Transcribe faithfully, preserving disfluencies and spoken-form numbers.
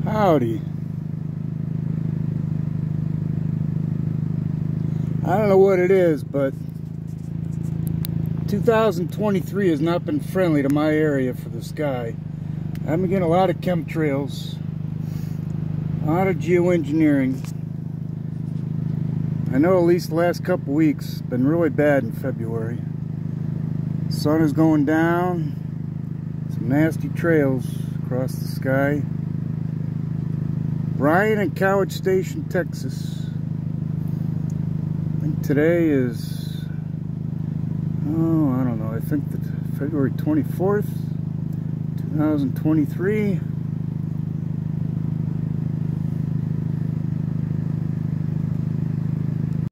Howdy. I don't know what it is, but two thousand twenty-three has not been friendly to my area for the sky. I've been getting a lot of chemtrails, a lot of geoengineering. I know at least the last couple weeks it's been really bad in February. The sun is going down, some nasty trails across the sky. Bryan and College Station, Texas. I think today is, oh, I don't know, I think that February twenty-fourth, two thousand twenty-three.